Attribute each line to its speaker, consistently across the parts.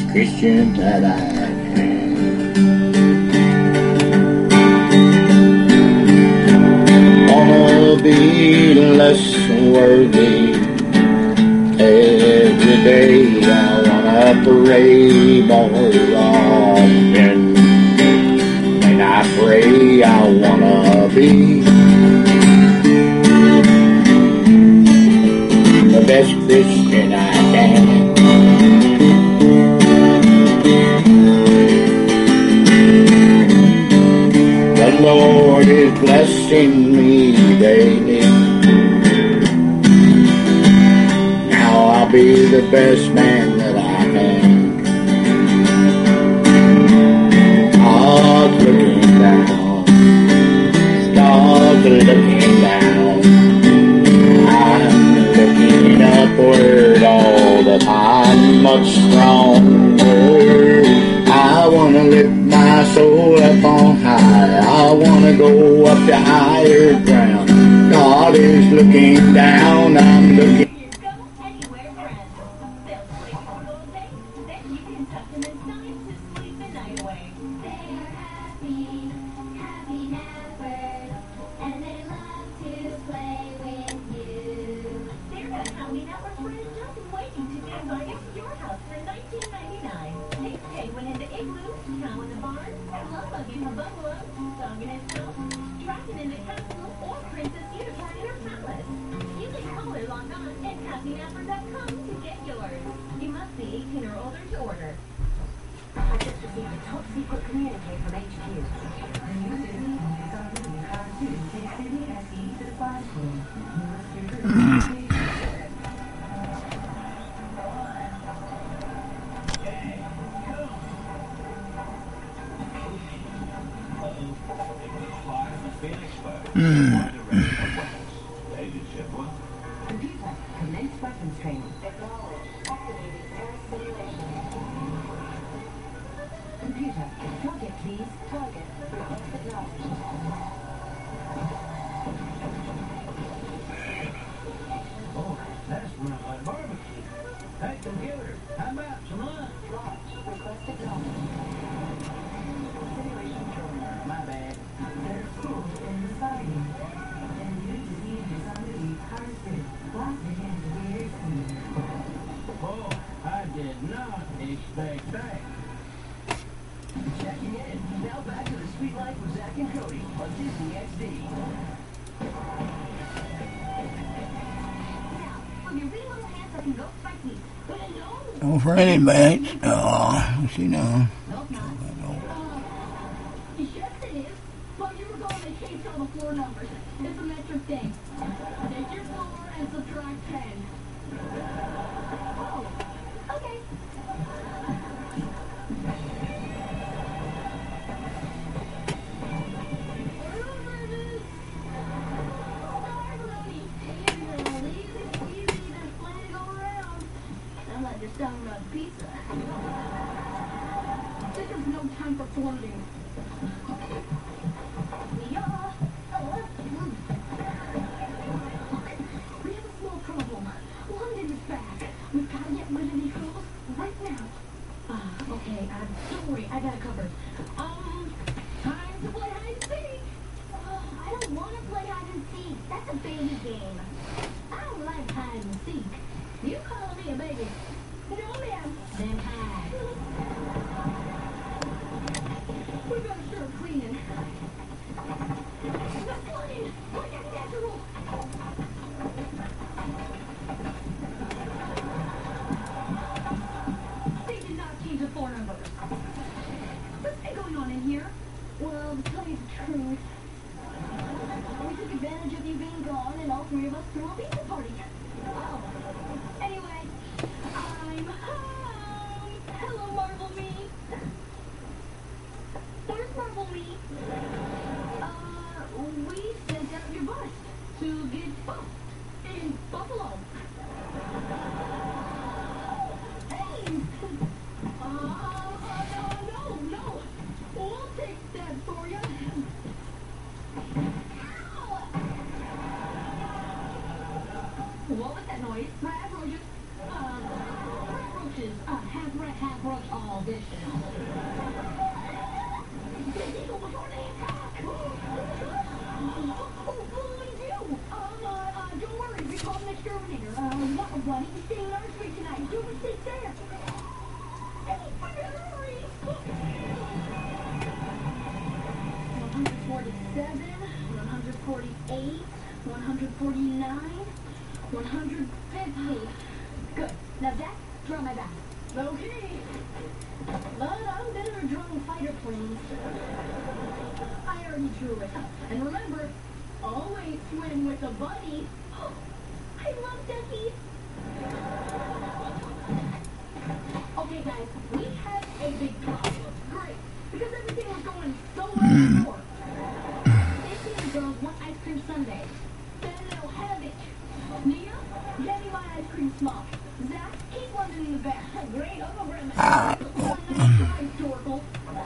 Speaker 1: Christian that I can. Wanna be less worthy. Every day I wanna pray more often. When I pray I wanna be the best Christian I can. The Lord is blessing me daily. Now I'll be the best man that I can. God's looking down. God's looking down. I'm looking upward all the time, much stronger. I wanna lift my soul up on high. I wanna go up to higher ground. God is looking down. I'm looking.
Speaker 2: Oh, for anybody. Oh, what's he doing?
Speaker 3: Yes, it is. Well, you were going to change all the floor numbers. It's a metric thing. Take your floor and subtract 10. Oh, okay. Downright pizza. This is no time for flirting. Yeah. We have a small problem. London is back. We've got to get rid of these girls right now. Okay, don't worry, I got it covered. Time to play hide and seek. I don't want to play hide and seek. That's a baby game. I don't like hide and seek. You call me a baby. No, ma'am. Then hide. We better start cleaning. Not clean. Like a natural. They did not change the floor numbers. What's been going on in here? Well, to tell you the truth, we took advantage of you being gone, and all three of us threw a pizza party. Oh. Anyway, I'm home. Hello, Marvel Me. Where's Marvel Me? Why didn't you stay in our street tonight? You were sit there. Hey, hurry! 147, 148, 149, 150. Good. Now Jack, draw my back. Okay. But I'm better at drawing fighter planes. I already drew it. And remember, always swim with a buddy. Oh, I love Ducky. Okay, guys, we had a big problem. Great, because everything was going so well before. Stacy and the girls want ice cream sundae. Then they'll have it. Nia, get me my ice cream small. Zach, keep London in the back. Great, I'll go grab my historical.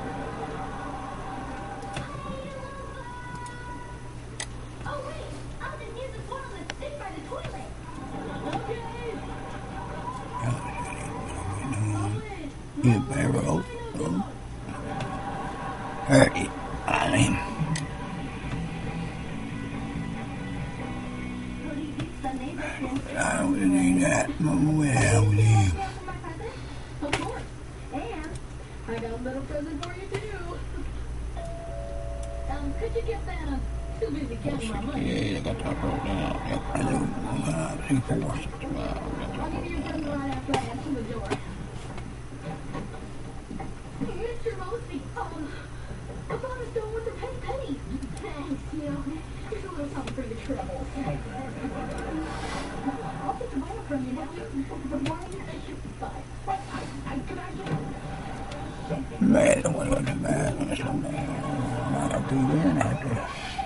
Speaker 3: Oh, wait, I'll just use the toilet to sit by the toilet. Okay.
Speaker 2: You better hope. Hurry, Eileen. I would need that. Well,
Speaker 3: Of course. And I got a little present for you, too. Could you get that? Too busy counting my money.
Speaker 2: yeah, I got that broke down. Yep, I do. 3, 4.
Speaker 3: I'll give you your present right after I answer the door. Mr. Mosby, I bought a stone with a penny. Thanks, you know, here's a little something for your trouble. I'll take the money from you now. But why did you buy? Could I just...
Speaker 2: Man, I want to go to bed. I'm going to do that after.